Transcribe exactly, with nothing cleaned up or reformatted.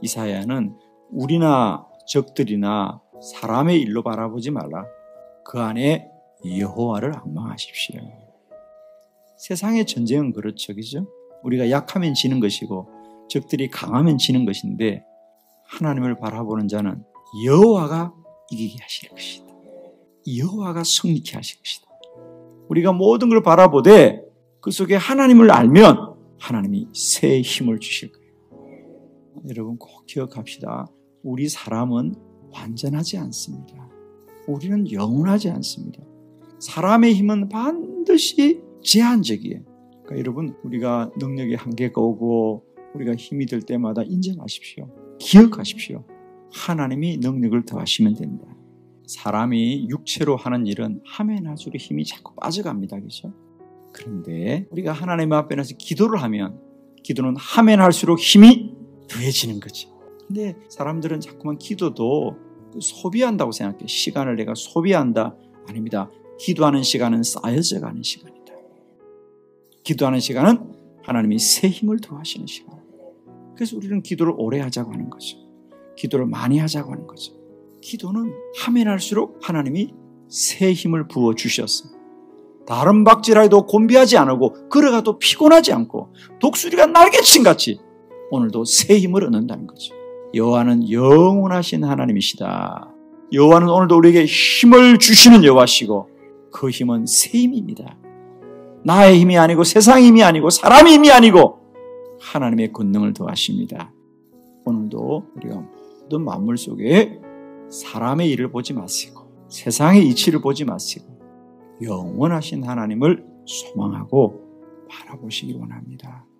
이사야는 우리나 적들이나 사람의 일로 바라보지 말라. 그 안에 여호와를 앙망하십시오. 세상의 전쟁은 그렇죠, 그죠? 우리가 약하면 지는 것이고 적들이 강하면 지는 것인데 하나님을 바라보는 자는 여호와가 이기게 하실 것이다. 여호와가 승리케 하실 것이다. 우리가 모든 걸 바라보되 그 속에 하나님을 알면 하나님이 새 힘을 주실 거예요. 여러분 꼭 기억합시다. 우리 사람은 완전하지 않습니다. 우리는 영원하지 않습니다. 사람의 힘은 반드시 제한적이에요. 그러니까 여러분 우리가 능력의 한계가 오고 우리가 힘이 들 때마다 인정하십시오. 기억하십시오. 하나님이 능력을 더하시면 됩니다. 사람이 육체로 하는 일은 하면 할수록 힘이 자꾸 빠져갑니다. 그렇죠? 그런데 우리가 하나님 앞에 나서 기도를 하면 기도는 하면 할수록 힘이 더해지는 거죠. 근데 사람들은 자꾸만 기도도 소비한다고 생각해요. 시간을 내가 소비한다. 아닙니다. 기도하는 시간은 쌓여져 가는 시간이다. 기도하는 시간은 하나님이 새 힘을 더하시는 시간. 그래서 우리는 기도를 오래 하자고 하는 거죠. 기도를 많이 하자고 하는 거죠. 기도는 하면 할수록 하나님이 새 힘을 부어주셨어. 다른 박질하여도 곤비하지 않고 걸어가도 피곤하지 않고 독수리가 날개친같이 오늘도 새 힘을 얻는다는 거죠. 여호와는 영원하신 하나님이시다. 여호와는 오늘도 우리에게 힘을 주시는 여호와시고 그 힘은 새 힘입니다. 나의 힘이 아니고 세상의 힘이 아니고 사람의 힘이 아니고 하나님의 권능을 더하십니다. 오늘도 우리가 모든 만물 속에 사람의 일을 보지 마시고 세상의 이치를 보지 마시고 영원하신 하나님을 소망하고 바라보시기 원합니다.